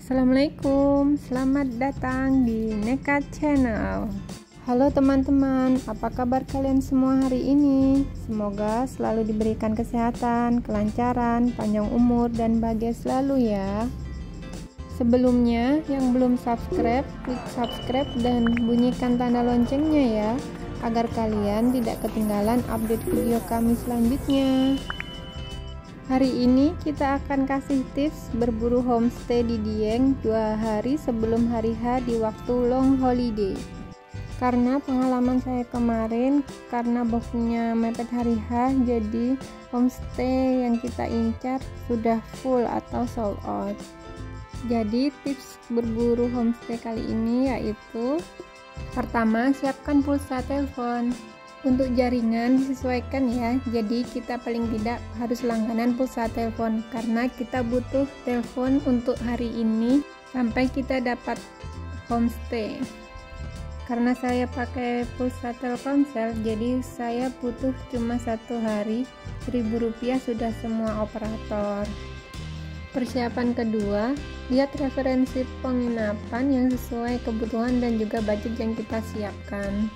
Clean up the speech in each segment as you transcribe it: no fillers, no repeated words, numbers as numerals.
Assalamualaikum, selamat datang di Nekat Channel. Halo teman-teman, apa kabar kalian semua hari ini? Semoga selalu diberikan kesehatan, kelancaran, panjang umur, dan bahagia selalu ya. Sebelumnya, yang belum subscribe, klik subscribe dan bunyikan tanda loncengnya ya, agar kalian tidak ketinggalan update video kami selanjutnya. Hari ini kita akan kasih tips berburu homestay di Dieng 2 hari sebelum hari H di waktu long holiday. Karena pengalaman saya kemarin, karena bookingnya mepet hari H, jadi homestay yang kita incar sudah full atau sold out. Jadi tips berburu homestay kali ini yaitu: pertama, siapkan pulsa telepon. Untuk jaringan disesuaikan ya, jadi kita paling tidak harus langganan pulsa telepon karena kita butuh telepon untuk hari ini sampai kita dapat homestay. Karena saya pakai pulsa Telkomsel, jadi saya butuh cuma 1 hari, Rp1.000 sudah semua operator. Persiapan kedua, lihat referensi penginapan yang sesuai kebutuhan dan juga budget yang kita siapkan.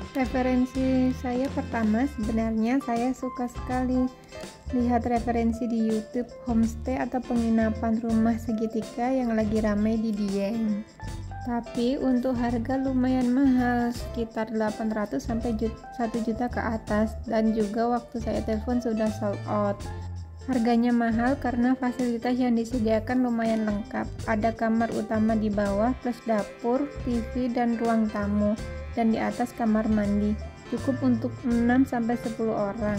Referensi saya pertama, sebenarnya saya suka sekali lihat referensi di YouTube homestay atau penginapan rumah segitiga yang lagi ramai di Dieng. Tapi untuk harga lumayan mahal, sekitar 800 sampai 1 juta ke atas, dan juga waktu saya telepon sudah sold out. Harganya mahal karena fasilitas yang disediakan lumayan lengkap. Ada kamar utama di bawah plus dapur, TV, dan ruang tamu. Dan di atas kamar mandi, cukup untuk 6-10 orang.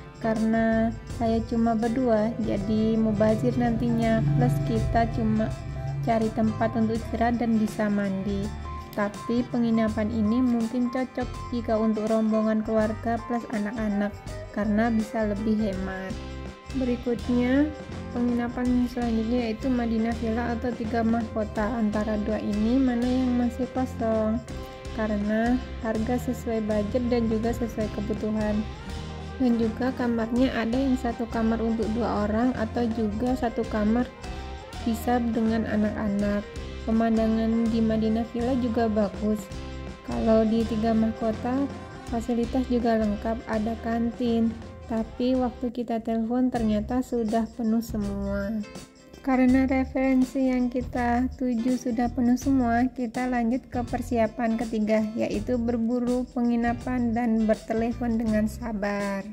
Karena saya cuma berdua, jadi mubazir nantinya, plus kita cuma cari tempat untuk istirahat dan bisa mandi. Tapi penginapan ini mungkin cocok jika untuk rombongan keluarga plus anak-anak, karena bisa lebih hemat. Berikutnya, penginapan selanjutnya yaitu Madinah Villa atau 3 mahkota. Antara dua ini mana yang masih kosong? Karena harga sesuai budget dan juga sesuai kebutuhan, dan juga kamarnya ada yang 1 kamar untuk 2 orang atau juga 1 kamar bisa dengan anak-anak. Pemandangan di Madinah Villa juga bagus. Kalau di 3 mahkota fasilitas juga lengkap, ada kantin, tapi waktu kita telepon ternyata sudah penuh semua. Karena referensi yang kita tuju sudah penuh semua, kita lanjut ke persiapan ketiga, yaitu berburu penginapan dan bertelepon dengan sabar.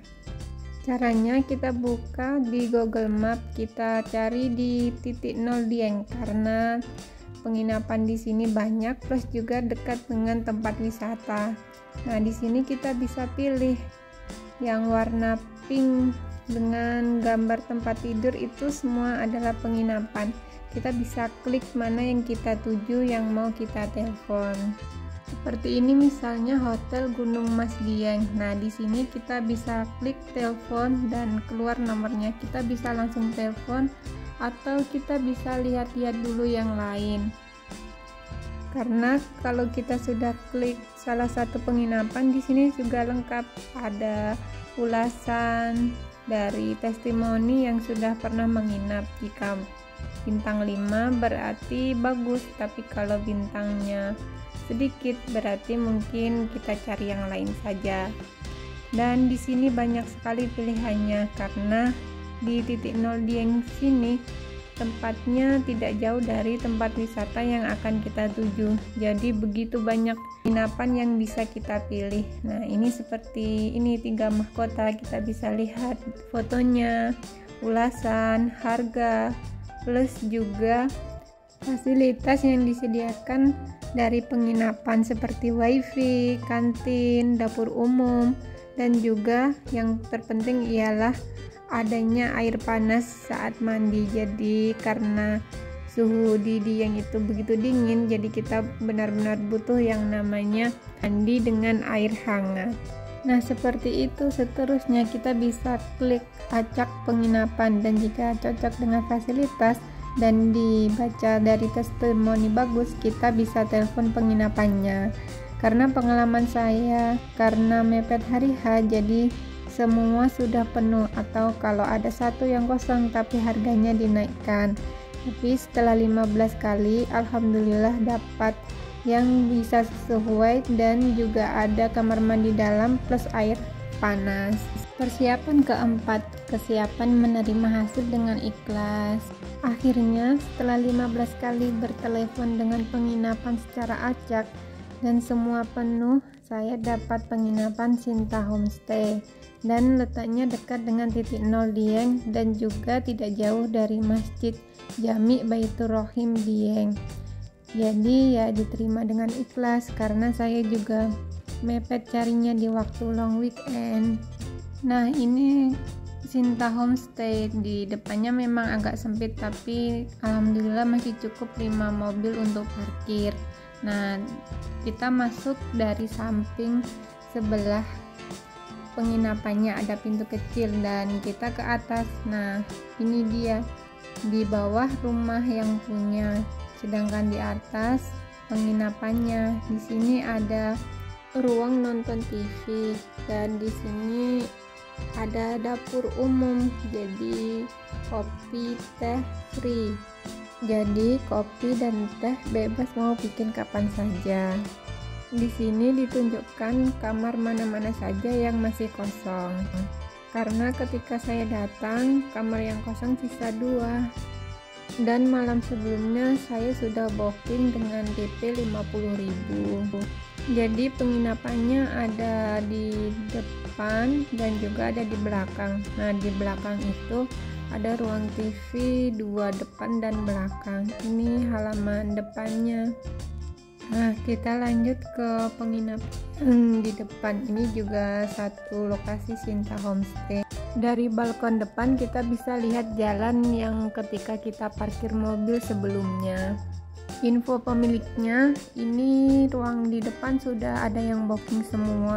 Caranya kita buka di Google Map, kita cari di titik 0 Dieng karena penginapan di sini banyak plus juga dekat dengan tempat wisata. Nah, di sini kita bisa pilih yang warna pink dengan gambar tempat tidur, itu semua adalah penginapan. Kita bisa klik mana yang kita tuju yang mau kita telepon. Seperti ini misalnya Hotel Gunung Mas Dieng. Nah, di sini kita bisa klik telepon dan keluar nomornya. Kita bisa langsung telepon atau kita bisa lihat-lihat dulu yang lain. Karena kalau kita sudah klik salah satu penginapan, di sini juga lengkap, ada ulasan dari testimoni yang sudah pernah menginap. Jika bintang 5 berarti bagus, tapi kalau bintangnya sedikit berarti mungkin kita cari yang lain saja. Dan di sini banyak sekali pilihannya karena di titik 0 Dieng sini tempatnya tidak jauh dari tempat wisata yang akan kita tuju. Jadi begitu banyak penginapan yang bisa kita pilih. Nah, ini seperti ini 3 mahkota, kita bisa lihat fotonya, ulasan, harga, plus juga fasilitas yang disediakan dari penginapan seperti wifi, kantin, dapur umum, dan juga yang terpenting ialah adanya air panas saat mandi. Jadi karena suhu di Dieng itu begitu dingin, jadi kita benar-benar butuh yang namanya mandi dengan air hangat. Nah, seperti itu. Seterusnya kita bisa klik acak penginapan, dan jika cocok dengan fasilitas dan dibaca dari testimoni bagus, kita bisa telepon penginapannya. Karena pengalaman saya, karena mepet hari H, jadi semua sudah penuh, atau kalau ada 1 yang kosong tapi harganya dinaikkan. Tapi setelah 15 kali alhamdulillah dapat yang bisa sesuai, dan juga ada kamar mandi dalam plus air panas. Persiapan keempat, kesiapan menerima hasil dengan ikhlas. Akhirnya setelah 15 kali bertelepon dengan penginapan secara acak dan semua penuh, saya dapat penginapan Sinta Homestay dan letaknya dekat dengan titik nol Dieng dan juga tidak jauh dari Masjid Jami Baitur Rohim Dieng. Jadi ya diterima dengan ikhlas karena saya juga mepet carinya di waktu long weekend. Nah, ini Sinta Homestay, di depannya memang agak sempit tapi alhamdulillah masih cukup 5 mobil untuk parkir. Nah, kita masuk dari samping sebelah penginapannya, ada pintu kecil dan kita ke atas. Nah, ini dia di bawah rumah yang punya, sedangkan di atas penginapannya. Di sini ada ruang nonton TV dan di sini ada dapur umum, jadi kopi teh free. Jadi kopi dan teh bebas mau bikin kapan saja. Di sini ditunjukkan kamar mana-mana saja yang masih kosong. Karena ketika saya datang, kamar yang kosong sisa 2. Dan malam sebelumnya saya sudah booking dengan DP 50.000. Jadi penginapannya ada di depan dan juga ada di belakang. Nah, di belakang itu ada ruang TV 2 depan dan belakang. Ini halaman depannya. Nah, kita lanjut ke penginapan di depan. Ini juga satu lokasi Sinta Homestay. Dari balkon depan kita bisa lihat jalan yang ketika kita parkir mobil sebelumnya. Info pemiliknya, ini ruang di depan sudah ada yang booking semua.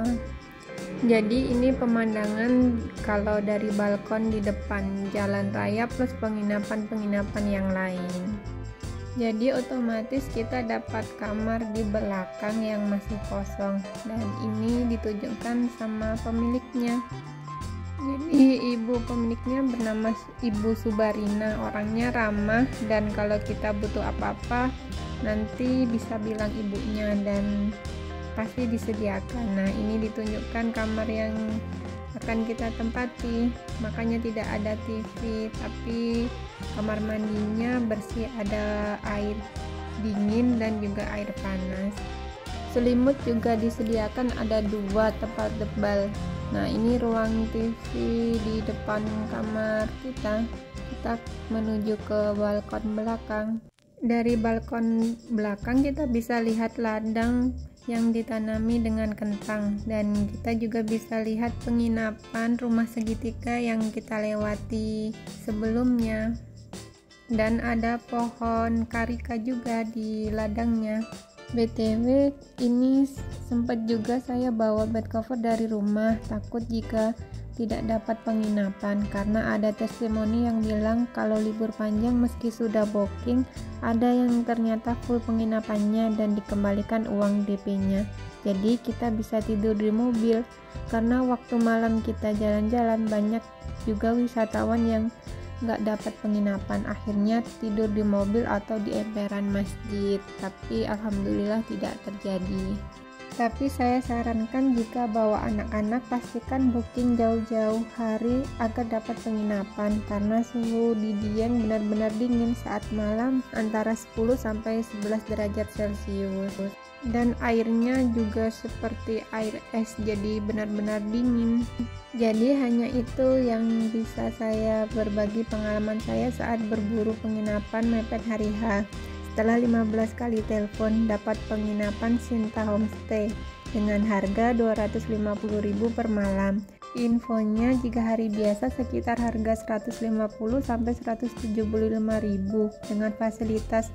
Jadi ini pemandangan kalau dari balkon di depan jalan raya plus penginapan-penginapan yang lain. Jadi otomatis kita dapat kamar di belakang yang masih kosong dan ini ditunjukkan sama pemiliknya. Jadi ibu pemiliknya bernama Ibu Subarina, orangnya ramah dan kalau kita butuh apa-apa nanti bisa bilang ibunya dan pasti disediakan. Nah, ini ditunjukkan kamar yang akan kita tempati, makanya tidak ada TV tapi kamar mandinya bersih, ada air dingin dan juga air panas. Selimut juga disediakan, ada 2 tempat tebal. Nah, ini ruang TV di depan kamar kita menuju ke balkon belakang. Dari balkon belakang kita bisa lihat ladang yang ditanami dengan kentang dan kita juga bisa lihat penginapan rumah segitiga yang kita lewati sebelumnya dan ada pohon karika juga di ladangnya. BTW, ini sempat juga saya bawa bed cover dari rumah, takut jika tidak dapat penginapan karena ada testimoni yang bilang kalau libur panjang meski sudah booking ada yang ternyata full penginapannya dan dikembalikan uang DP-nya. Jadi kita bisa tidur di mobil karena waktu malam kita jalan-jalan banyak juga wisatawan yang nggak dapat penginapan, akhirnya tidur di mobil atau di emperan masjid, tapi alhamdulillah tidak terjadi. Tapi saya sarankan jika bawa anak-anak pastikan booking jauh-jauh hari agar dapat penginapan karena suhu di Dieng benar-benar dingin saat malam antara 10 sampai 11 derajat Celcius dan airnya juga seperti air es, jadi benar-benar dingin. Jadi hanya itu yang bisa saya berbagi pengalaman saya saat berburu penginapan mepet hari H. Setelah 15 kali telepon dapat penginapan Sinta Homestay dengan harga 250.000 per malam. Infonya jika hari biasa sekitar harga 150 sampai 175.000 dengan fasilitas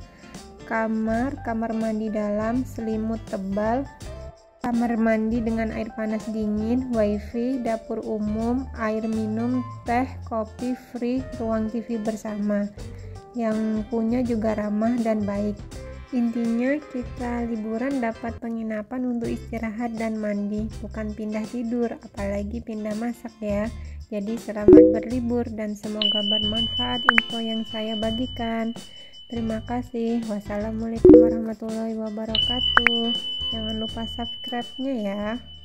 kamar mandi dalam, selimut tebal, kamar mandi dengan air panas dingin, wifi, dapur umum, air minum, teh, kopi free, ruang TV bersama. Yang punya juga ramah dan baik. Intinya kita liburan dapat penginapan untuk istirahat dan mandi, bukan pindah tidur, apalagi pindah masak ya. Jadi selamat berlibur dan semoga bermanfaat info yang saya bagikan. Terima kasih. Wassalamualaikum warahmatullahi wabarakatuh. Jangan lupa subscribe-nya ya.